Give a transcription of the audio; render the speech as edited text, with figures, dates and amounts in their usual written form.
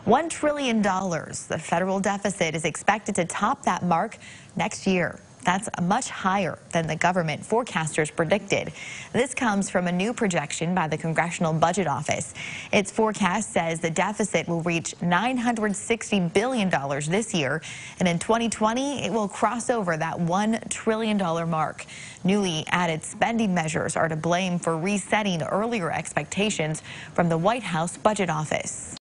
$1 trillion. The federal deficit is expected to top that mark next year. That's much higher than the government forecasters predicted. This comes from a new projection by the Congressional Budget Office. Its forecast says the deficit will reach $960 billion this year, and in 2020, it will cross over that $1 trillion mark. Newly added spending measures are to blame for resetting earlier expectations from the White House Budget Office.